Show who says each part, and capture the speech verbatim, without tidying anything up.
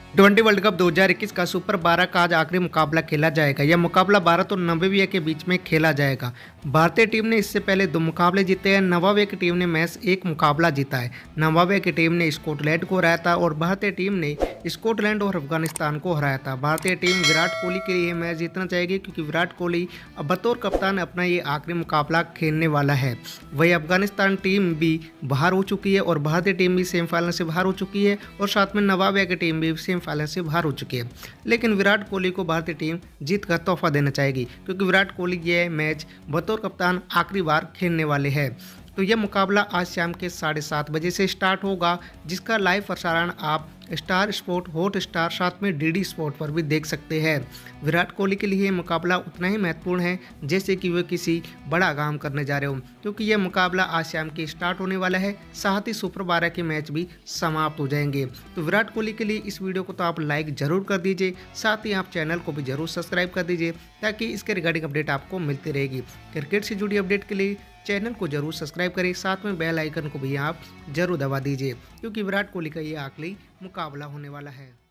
Speaker 1: Twenty world cup दो हज़ार इक्कीस का सुपर बारह का आज आखिरी मुकाबला खेला जाएगा। यह मुकाबला भारत और नामीबिया के बीच में खेला जाएगा। भारतीय टीम ने इससे पहले दो मुकाबले जीते हैं। नामीबिया की टीम ने मैच एक मुकाबला जीता है। नामीबिया की टीम ने स्कॉटलैंड को हराया था और भारतीय टीम ने स्कॉटलैंड और अफगानिस्तान को हराया था। भारतीय टीम विराट कोहली के लिए मैच जीतना चाहेगी क्योंकि विराट कोहली अब बतौर कप्तान अपना ये आखिरी मुकाबला खेलने वाला है। वही अफगानिस्तान टीम भी बाहर हो चुकी है और भारतीय टीम भी सेमीफाइनल से बाहर हो चुकी है और साथ में नामीबिया की टीम भी सेमीफाइनल से बाहर हो चुकी है। लेकिन विराट कोहली को भारतीय टीम जीत का तोहफा देना चाहेगी क्योंकि विराट कोहली यह मैच बतौर कप्तान आखिरी बार खेलने वाले हैं। तो यह मुकाबला आज शाम के साढ़े सात बजे से स्टार्ट होगा, जिसका लाइव प्रसारण आप स्टार स्पोर्ट, हॉट स्टार, साथ में डीडी स्पोर्ट पर भी देख सकते हैं। विराट कोहली के लिए मुकाबला उतना ही महत्वपूर्ण है जैसे कि वे किसी बड़ा काम करने जा रहे हो, क्योंकि यह मुकाबला आज शाम के स्टार्ट होने वाला है। साथ ही सुपर बारह के मैच भी समाप्त हो जाएंगे। तो विराट कोहली के लिए इस वीडियो को तो आप लाइक जरूर कर दीजिए, साथ ही आप चैनल को भी जरूर सब्सक्राइब कर दीजिए ताकि इसके रिगार्डिंग अपडेट आपको मिलती रहेगी। क्रिकेट से जुड़ी अपडेट के लिए चैनल को जरूर सब्सक्राइब करें, साथ में बेल आइकन को भी आप जरूर दबा दीजिए क्योंकि विराट कोहली का ये आखिरी मुकाबला होने वाला है।